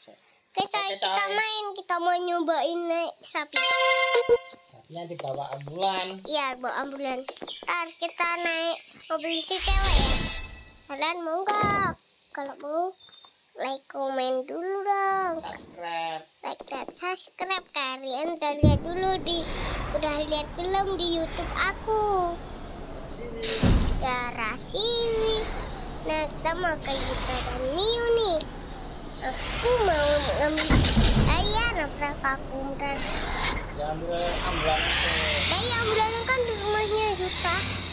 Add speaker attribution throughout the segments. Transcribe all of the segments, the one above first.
Speaker 1: Kita main, kita mau nyobain naik sapi.
Speaker 2: Sapinya dibawa ambulan.
Speaker 1: Iya, bawa ambulan. Ntar kita naik mobil si cewek ya. Kalian mau nggak? Kalau mau, like, komen dulu dong.
Speaker 2: Subscribe.
Speaker 1: Like dan subscribe. Kalian udah lihat belum di YouTube aku? Garasi. Nah, kita mau ke YouTube New nih. Aku mau ngambil nabrak aku bentar.
Speaker 2: Ya ambil ambulan itu.
Speaker 1: Ya ambulan kan di rumahnya Juta.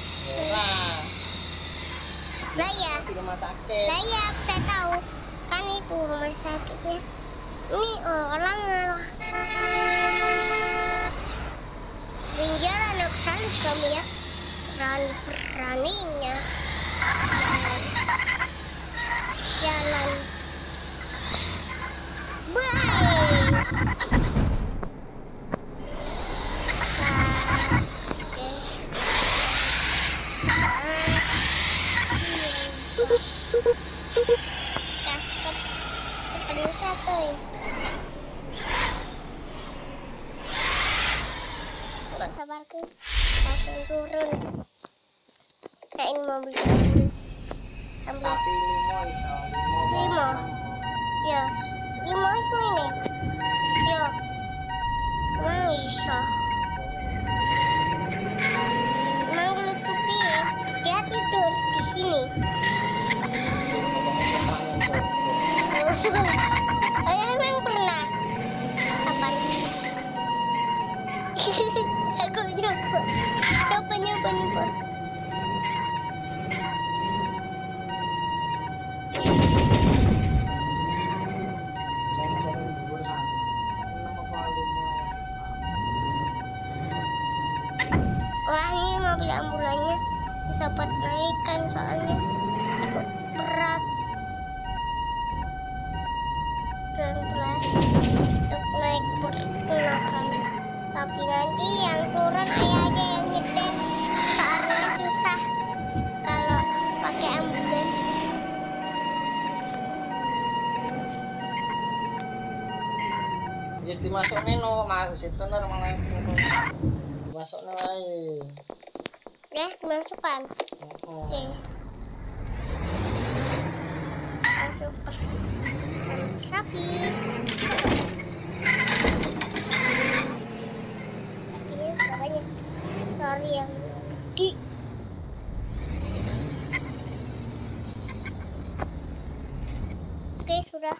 Speaker 1: Lah ya.
Speaker 2: Di rumah sakit.
Speaker 1: Lah ya, saya tahu. Kan itu rumah sakitnya. Ini orang malah. Jalan aku salut kamu ya. Beraninya. Jalan. Sabarku, langsung turun. Nah, ini mobil
Speaker 2: Sapi limo iso.
Speaker 1: Limo. Ya, limo semua ini. Ya, iso. Emang lucu ya? Dia tidur di sini. Emang pernah? Kapan? Aku nyoba. Wah, ini mobil ambulannya sempat naikkan soalnya berat. Pelan-pelan untuk naik perkenakan. Tapi nanti yang turun ayah aja yang nyetir. Soalnya susah kalau pakai ambulan.
Speaker 2: Jadi dimasukin mas itu malah dimasukin lagi.
Speaker 1: Dimasukkan. Oke. Masuk sapi. Sapinya banyak. Sorry yang gede. Oke, sudah.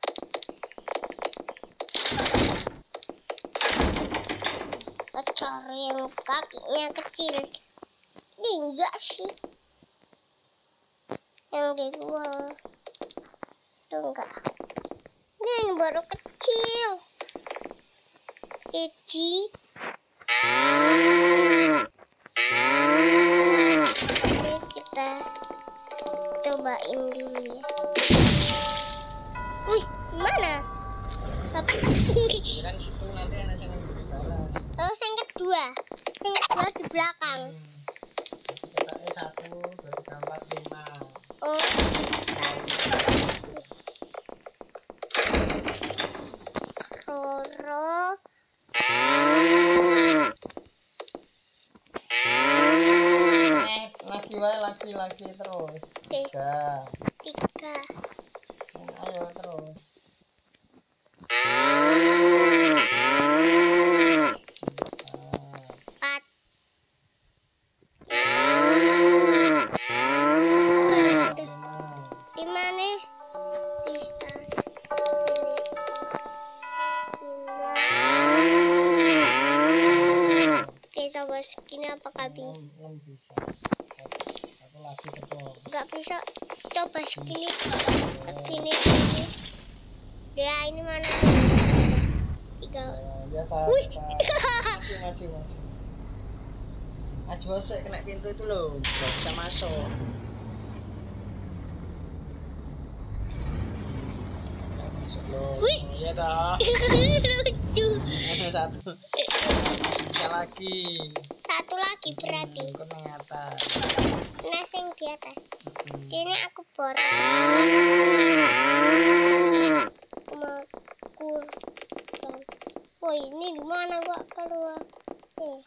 Speaker 1: Cari yang kakinya kecil. Ini enggak sih. Yang di luar. Itu enggak. Ini yang baru kecil. Cici. Oke, kita cobain dulu ya. Wih, mana? Tapi
Speaker 2: Kan situ nanti anak yang balas.
Speaker 1: terus yang kedua di belakang.
Speaker 2: Kita 1, 2, 3, 4, 5.
Speaker 1: Oh. Roro.
Speaker 2: Lagi terus.
Speaker 1: 3.
Speaker 2: Ayo terus.
Speaker 1: 4. Di mana? Di sini. Oke, coba segini apa kami?
Speaker 2: Belum bisa. Satu lagi coba.
Speaker 1: Nggak bisa. Coba segini. Segini. Ya, ini mana? 3.
Speaker 2: Ya tak.
Speaker 1: Wih.
Speaker 2: Maju. Maju sih kena pintu itu loh, nggak bisa masuk. Masuk loh.
Speaker 1: Wih.
Speaker 2: Ya dah.
Speaker 1: Lucu.
Speaker 2: Ada 1. Bisa lagi.
Speaker 1: 1 lagi berarti.
Speaker 2: Kau naik atas.
Speaker 1: Yang di atas. Ini aku borong. Mau Oh ini di mana gua keluar? Nih.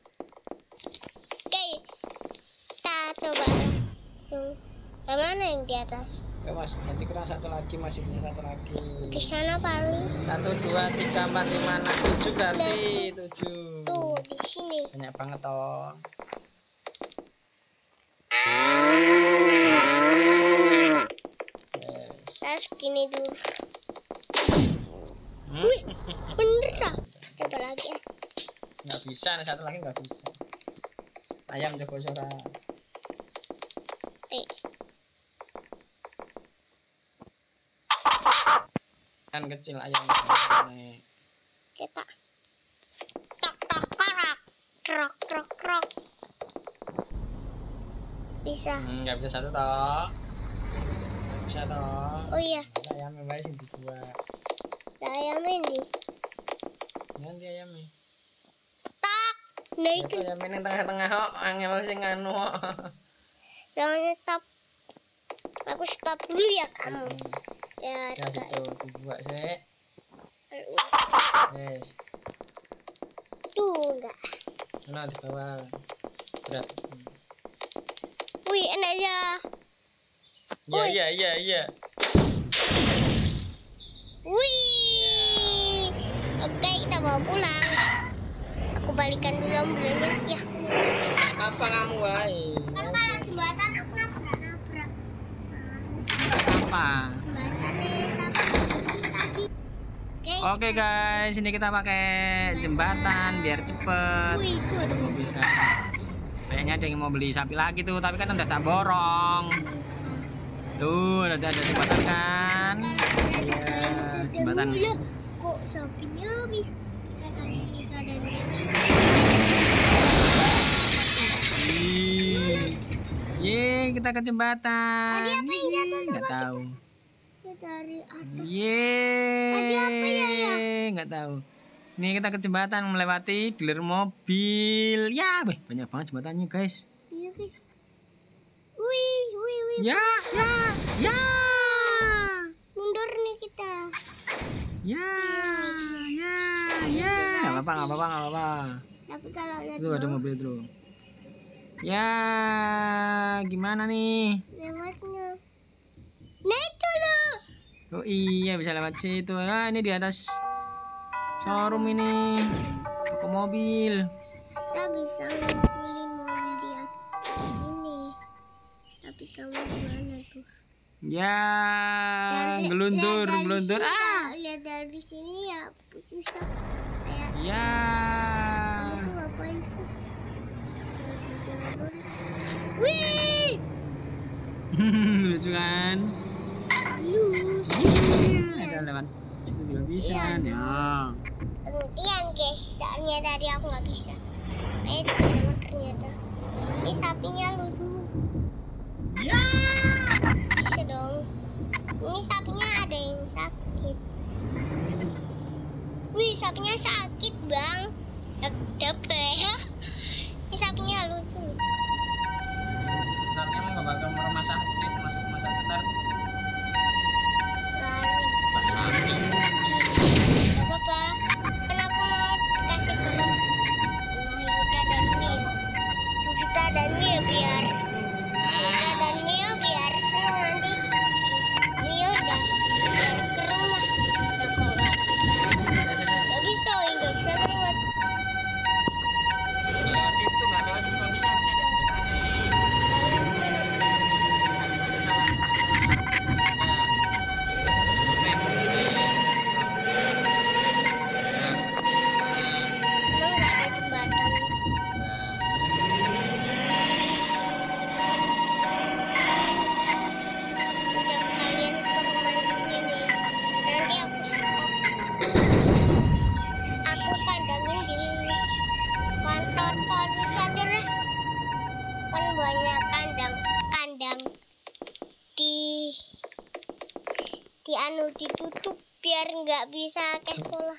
Speaker 1: Oke, kita coba langsung. Yang mana yang di atas?
Speaker 2: Ya mas, nanti kurang satu lagi, masih punya satu lagi.
Speaker 1: Di sana paling.
Speaker 2: 1, 2, 3, 4, 5, 6, 7 berarti 7.
Speaker 1: Tuh di sini.
Speaker 2: Banyak banget toh. Yes.
Speaker 1: Terus gini dulu.
Speaker 2: Hmm?
Speaker 1: Wih, bener dah. Coba lagi ya.
Speaker 2: Nggak bisa, nih satu lagi nggak bisa. Ayam jago suara. Kan kecil ayam.
Speaker 1: Kita tok tok krok krok krok krok. Bisa.
Speaker 2: Nggak bisa satu toh. Nggak bisa toh.
Speaker 1: Oh iya,
Speaker 2: Ayamnya baik sih dibuat.
Speaker 1: ayam ini.
Speaker 2: Nanti ayamnya.
Speaker 1: Tak. Nah
Speaker 2: Itu
Speaker 1: itu.
Speaker 2: ayamnya yang tengah-tengah kok, angel sing anu kok.
Speaker 1: Jangan stop. Aku stop dulu ya kamu. Ya,
Speaker 2: Ya situ dibuat sih. Yes.
Speaker 1: Tuh enggak.
Speaker 2: Nah di bawah. Berat.
Speaker 1: Wih, enak ya.
Speaker 2: Iya.
Speaker 1: Wih. Oke, kita bawa pulang. Aku balikan dulu ambulannya ya.
Speaker 2: Apa kamu wahai?
Speaker 1: Kan kalau jembatan aku nabrak.
Speaker 2: Apa?
Speaker 1: Jembatannya sama tadi.
Speaker 2: Oke guys, ini kita pakai jembatan biar cepet.
Speaker 1: Wih, itu ada
Speaker 2: Mobil kan. Kayaknya ada yang mau beli sapi lagi tuh, tapi kan udah tak borong. Tuh, ada jembatan kan? Iya, jembatan.
Speaker 1: Loh, kok sapinya bisa kita tadi kita ada
Speaker 2: Yeay, kita ke jembatan.
Speaker 1: Tadi apa yang jatuh sama
Speaker 2: Nggak tahu.
Speaker 1: kita dari atas.
Speaker 2: Yeay.
Speaker 1: Tadi apa ya?
Speaker 2: Nggak tahu. Ini kita ke jembatan melewati dealer mobil. Ya, banyak banget jembatannya guys.
Speaker 1: Iya guys. Wih.
Speaker 2: Ya.
Speaker 1: Mundur nih kita.
Speaker 2: Ya. Nggak apa-apa.
Speaker 1: Tapi kalau lihat
Speaker 2: Tuh ada mobil tuh. Ya, gimana nih?
Speaker 1: lewatnya. Nah itu loh.
Speaker 2: Oh iya, bisa lewat situ. Ah, ini di atas showroom ini. Toko mobil.
Speaker 1: Kita bisa ngumpulin mobil di atas sini. Tapi kamu gimana tuh?
Speaker 2: Ya,
Speaker 1: Dan
Speaker 2: gelundur.
Speaker 1: lihat dari sini,
Speaker 2: Ah.
Speaker 1: lihat dari sini ya susah. Kayak
Speaker 2: Ya.
Speaker 1: kamu tuh ngapain sih? Wih,
Speaker 2: Lucu kan?
Speaker 1: lus.
Speaker 2: Ada lewat situ juga bisa.
Speaker 1: Iya.
Speaker 2: Ya.
Speaker 1: Hentian guys, soalnya tadi aku nggak bisa. Sama ternyata. Ini sapinya lucu.
Speaker 2: Ya.
Speaker 1: Bisa dong. Ini sapinya ada yang sakit. Wih, sapinya sakit bang. Sakit apa ya? Ini sapinya lucu.
Speaker 2: Saatnya mau nggak bakal mau rumah sakit, masuk rumah sakit ntar
Speaker 1: Lari.
Speaker 2: Pak sapi.
Speaker 1: Gak apa-apa. Kan aku mau kasih ke Yuta dan Mia biar senang nanti. Mia udah biar ke rumah. Nah, kalau nggak bisa nggak bisa lewat.
Speaker 2: Lewat situ nggak lewat situ nggak bisa ada
Speaker 1: Emang nggak ada jembatan. Ajak kalian ke rumah sini nih. Nanti aku stop. Aku kandangin di kantor polisi aja lah. Kan banyak kandang ditutup biar nggak bisa ke sekolah.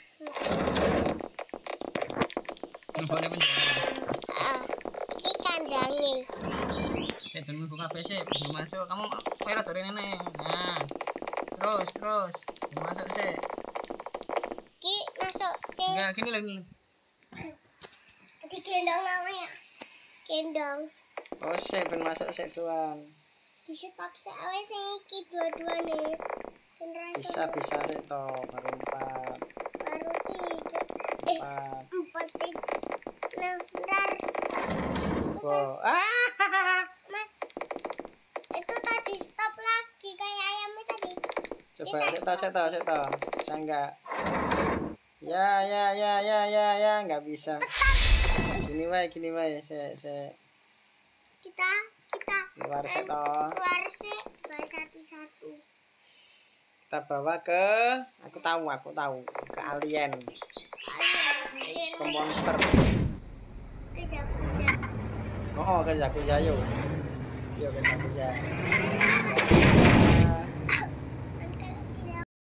Speaker 1: Ini kandangnya.
Speaker 2: Saya belum buka PC, belum masuk. Kamu pelot dari nenek. Nah, terus belum masuk sih.
Speaker 1: Ki masuk ke
Speaker 2: Enggak, gini lah ini.
Speaker 1: Digendong namanya. Gendong.
Speaker 2: Oh, sih ben masuk sik doang.
Speaker 1: Di stop sik wis iki dua-duane.
Speaker 2: Bisa sih to, baru 4.
Speaker 1: Baru 3.
Speaker 2: 4.
Speaker 1: 4. Nah, bentar.
Speaker 2: Wow.
Speaker 1: Mas. Itu tadi stop lagi kayak ayamnya tadi.
Speaker 2: Coba sik to. Bisa enggak? Ya, enggak bisa. Gini wae, saya.
Speaker 1: Kita
Speaker 2: Keluar sik to.
Speaker 1: keluar sih satu-satu.
Speaker 2: Kita bawa ke aku tahu ke alien, ke monster.
Speaker 1: Kejar-kejar.
Speaker 2: Oh, ke Yakuza yo. Yo ke Yakuza.